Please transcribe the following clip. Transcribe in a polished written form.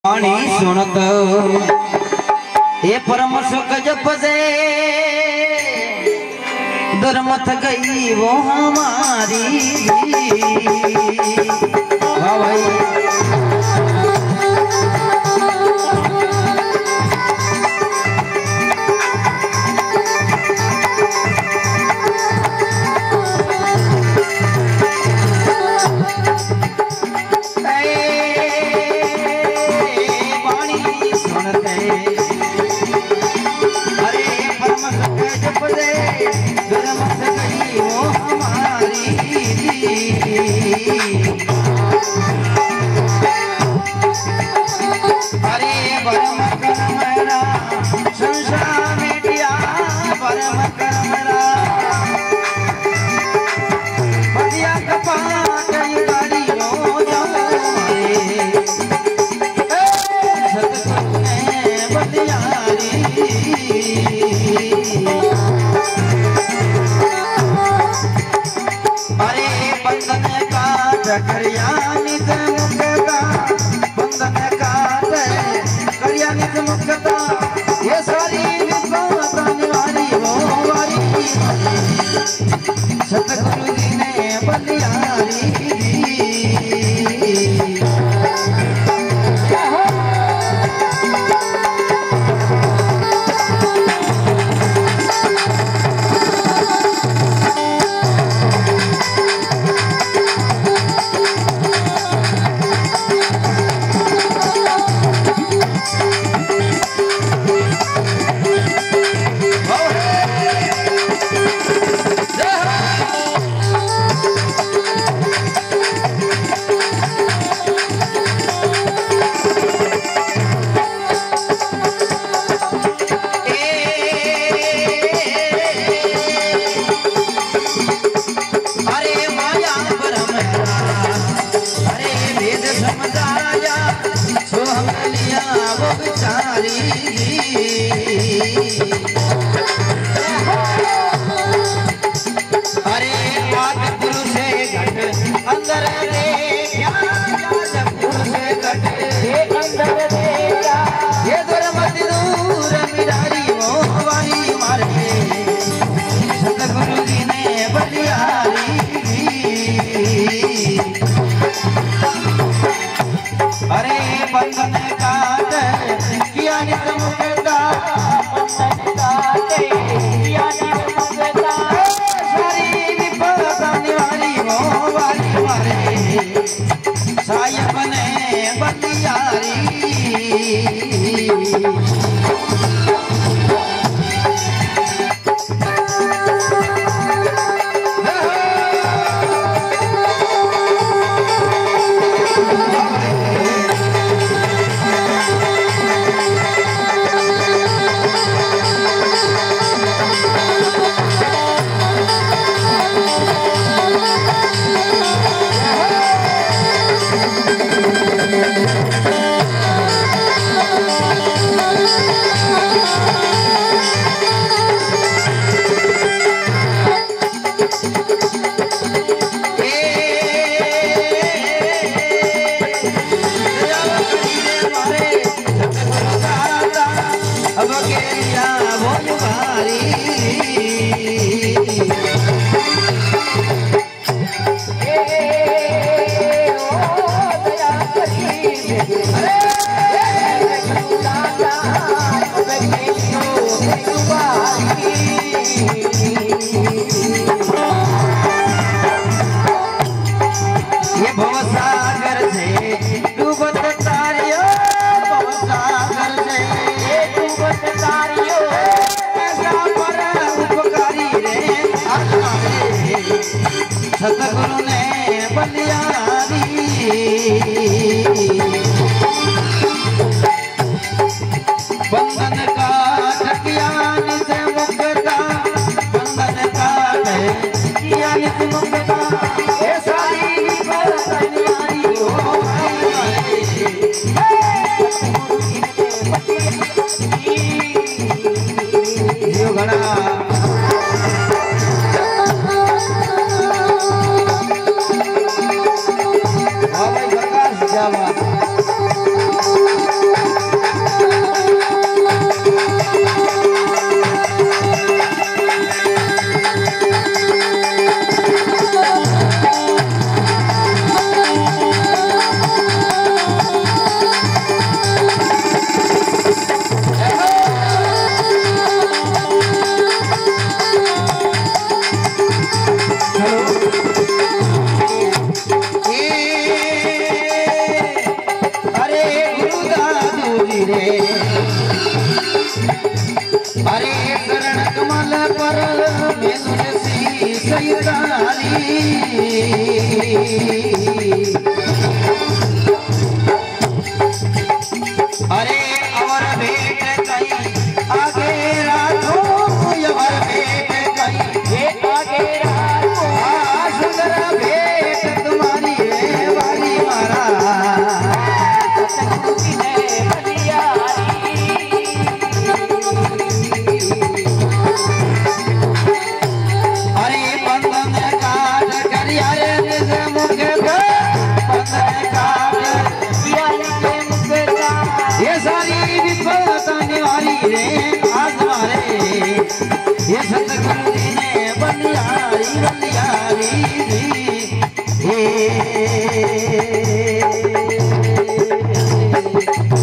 वाणी सुनत ये परम सुख जप से दुर्मत गई वो हमारी। वाह भाई सतगुरु जी ने बलियारी। सतगुरु ने बलियारी। बंधन का ठकियान से मुक्ता, बंधन का ठकियान से मुक्ता, ये सारी बलियारी हो यो घड़ा जावा। रे। अरे शरण कमल पर मैं शीश डाली। अरे अवर भेंट कहीं आगे राखो, अवर भेंट कहीं ये आगे राखो। सुंदर भेंट तुम्हारी है वाली मारा सतगुरु ने बलियारी। अरे बंधन काट करिया रे निज मुख बंधन काट ये सारी विपदा निवारी रे आज मारे। ये सतगुरु जी ने बलियारी बलियारी दी।